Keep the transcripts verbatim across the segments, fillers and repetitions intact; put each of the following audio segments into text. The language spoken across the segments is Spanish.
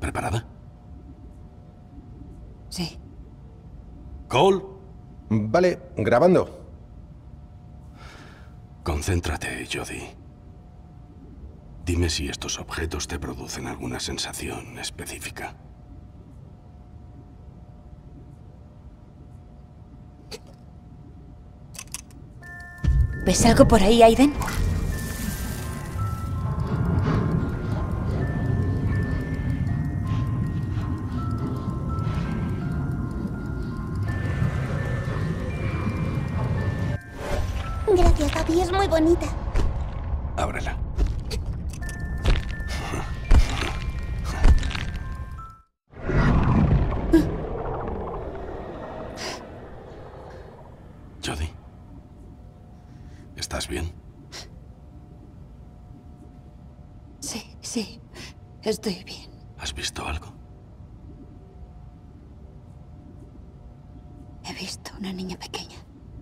¿Preparada? Sí. ¿Cole? Vale, grabando. Concéntrate, Jodie. Dime si estos objetos te producen alguna sensación específica. ¿Ves algo por ahí, Aiden? Gracias, papi. Es muy bonita. Ábrela. Jodie, ¿estás bien? Sí, sí. Estoy bien. ¿Has visto algo? He visto una niña pequeña.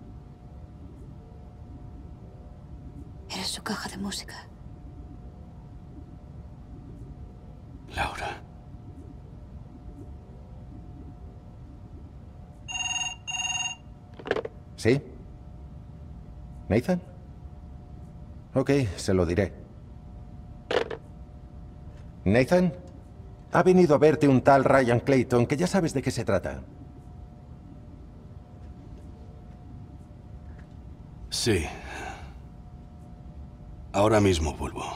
Era su caja de música. Laura. ¿Sí? ¿Nathan? Ok, se lo diré. ¿Nathan? Ha venido a verte un tal Ryan Clayton, que ya sabes de qué se trata. Sí. Ahora mismo vuelvo.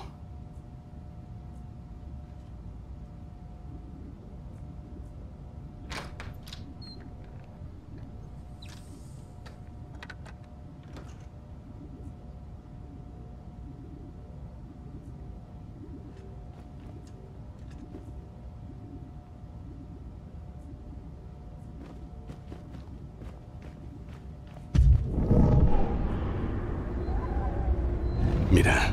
Mira,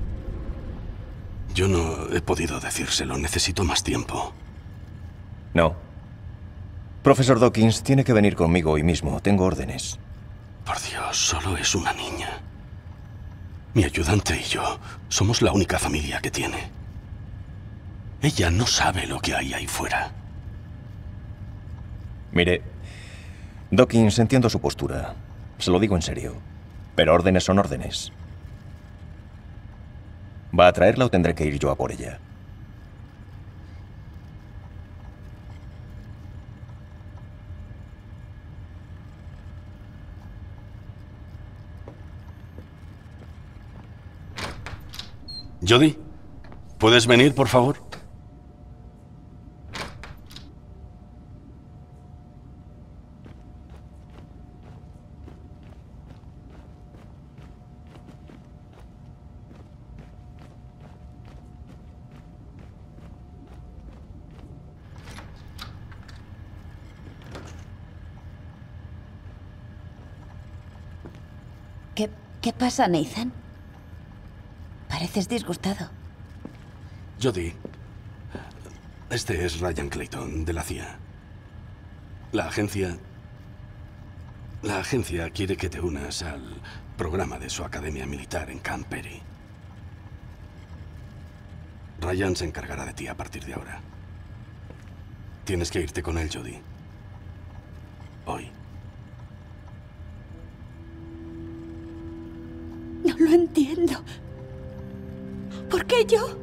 yo no he podido decírselo. Necesito más tiempo. No. Profesor Dawkins tiene que venir conmigo hoy mismo. Tengo órdenes. Por Dios, solo es una niña. Mi ayudante y yo somos la única familia que tiene. Ella no sabe lo que hay ahí fuera. Mire, Dawkins, entiendo su postura. Se lo digo en serio. Pero órdenes son órdenes. ¿Va a traerla o tendré que ir yo a por ella? Jodie, ¿puedes venir, por favor? ¿Qué, qué pasa, Nathan? Pareces disgustado. Jodie, este es Ryan Clayton, de la C I A. La agencia... La agencia quiere que te unas al programa de su academia militar en Camp Perry. Ryan se encargará de ti a partir de ahora. Tienes que irte con él, Jodie. Hoy. No lo entiendo. ¿Por qué yo?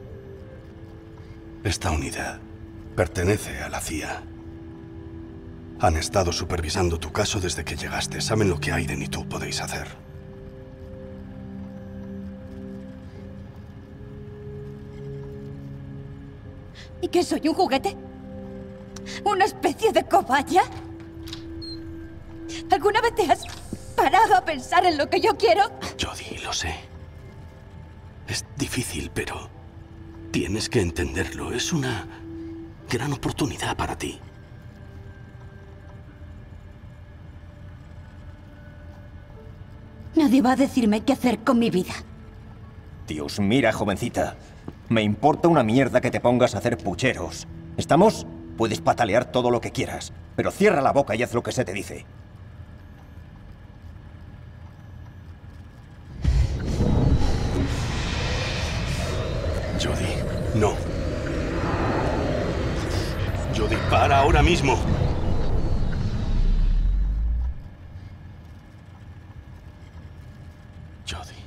Esta unidad pertenece a la C I A. Han estado supervisando tu caso desde que llegaste. Saben lo que Aiden y tú podéis hacer. ¿Y qué soy, un juguete? ¿Una especie de cobaya? ¿Alguna vez te has parado a pensar en lo que yo quiero? Jodie, lo sé. Es difícil, pero tienes que entenderlo. Es una gran oportunidad para ti. Nadie va a decirme qué hacer con mi vida. Dios, mira, jovencita. Me importa una mierda que te pongas a hacer pucheros. ¿Estamos? Puedes patalear todo lo que quieras, pero cierra la boca y haz lo que se te dice. Jodie, no. Jodie, para ahora mismo. Jodie.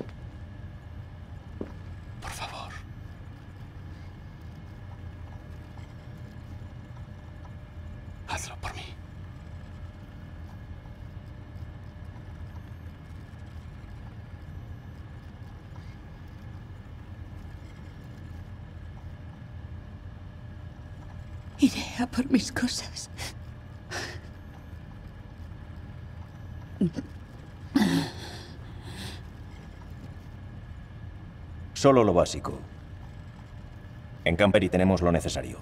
Por favor. Hazlo por mí. Iré a por mis cosas. Solo lo básico. En Campery tenemos lo necesario.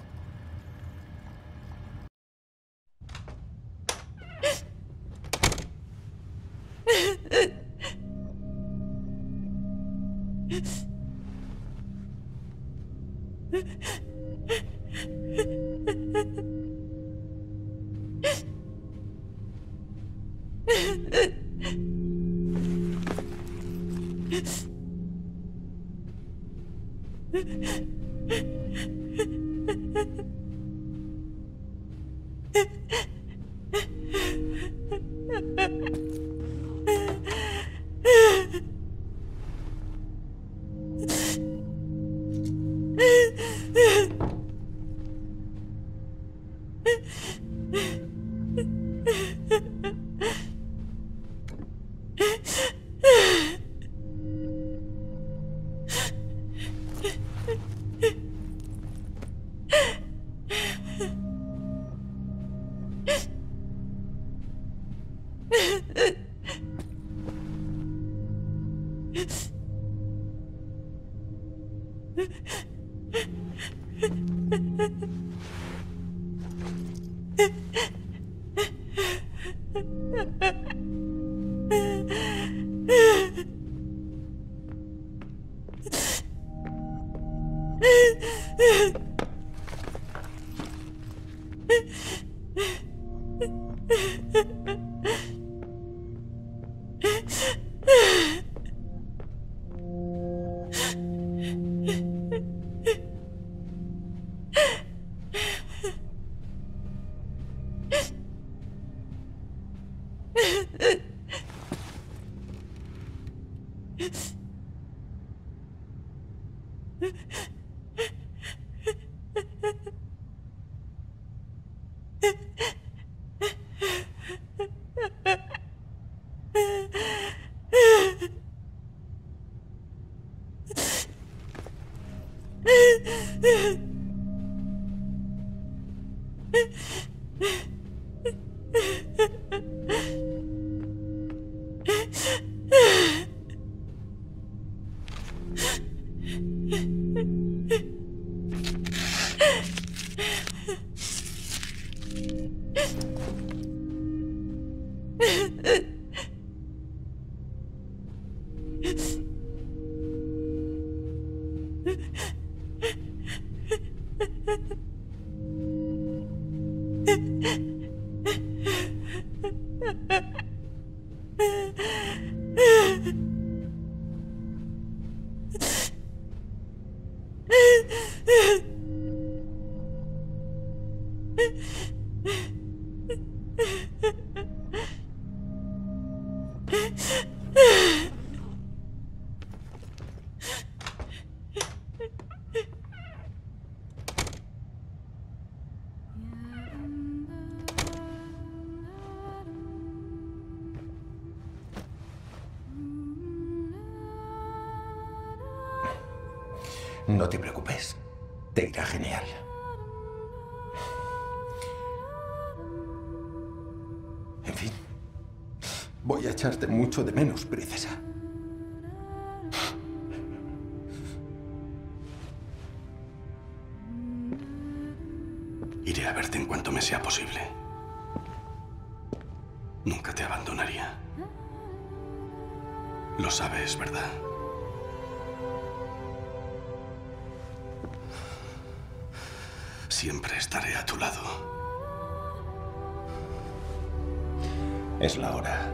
No te preocupes. Te irá genial. En fin. Voy a echarte mucho de menos, princesa. Iré a verte en cuanto me sea posible. Nunca te abandonaría. Lo sabes, ¿verdad? Siempre estaré a tu lado. Es la hora.